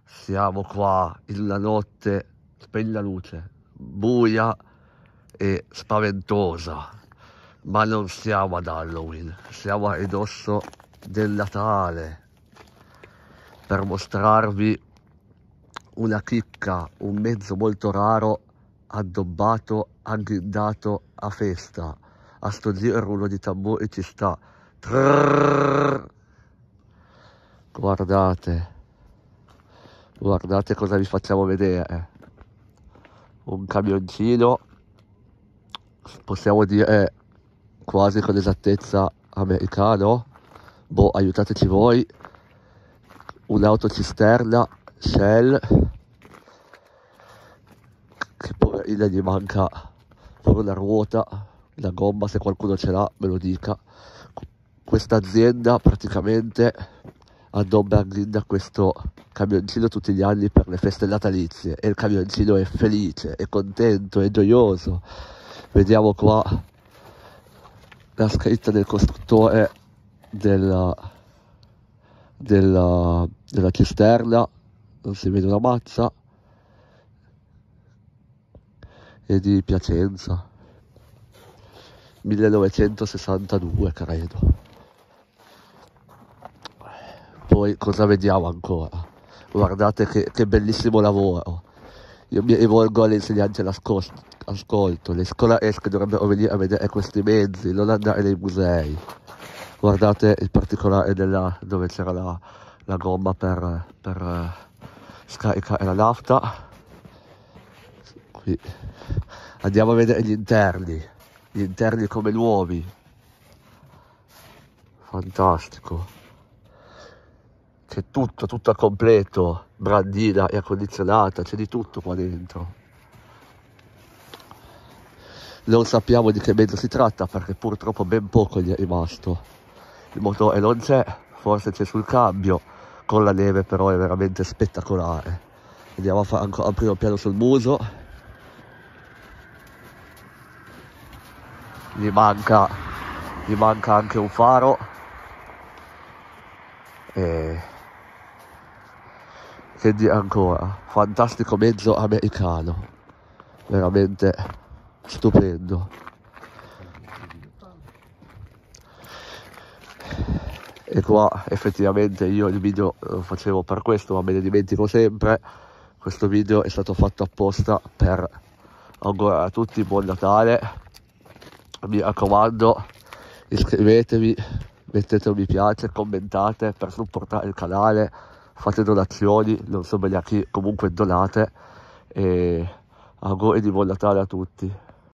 Siamo qua in una notte, spegni la luce, buia e spaventosa, ma non siamo ad Halloween, siamo a ridosso del Natale per mostrarvi una chicca, un mezzo molto raro, addobbato, aggrindato a festa. A sto giro il rullo di tamburi ci sta. Trrrr. Guardate cosa vi facciamo vedere. Un camioncino, possiamo dire quasi con esattezza americano. Boh, aiutateci voi. Un'autocisterna Shell, che poverina gli manca pure una ruota, la gomma, se qualcuno ce l'ha me lo dica. Questa azienda praticamente addobba e aggrinda questo camioncino tutti gli anni per le feste natalizie e il camioncino è felice, è contento, è gioioso. Vediamo qua la scritta del costruttore della cisterna, non si vede una mazza, è di Piacenza, 1962 credo. Poi cosa vediamo ancora? Guardate che bellissimo lavoro. Io mi rivolgo alle insegnanti all'ascolto, le scolaresche dovrebbero venire a vedere questi mezzi, non andare nei musei. Guardate il particolare dove c'era la gomma per scaricare la nafta. Qui andiamo a vedere gli interni come nuovi. Fantastico. C'è tutto a completo, brandina, aria condizionata, c'è di tutto qua dentro. Non sappiamo di che mezzo si tratta perché purtroppo ben poco gli è rimasto. Il motore non c'è, forse c'è sul cambio, con la neve però è veramente spettacolare. Andiamo a fare ancora un primo piano sul muso. Gli manca anche un faro. E che dire ancora? Fantastico mezzo americano, veramente stupendo. E qua effettivamente io il video lo facevo per questo, ma me ne dimentico sempre. Questo video è stato fatto apposta per augurare a tutti buon Natale. Mi raccomando, iscrivetevi, mettete un mi piace, commentate per supportare il canale, fate donazioni, non so bene a chi, comunque donate, e auguri di buon Natale a tutti.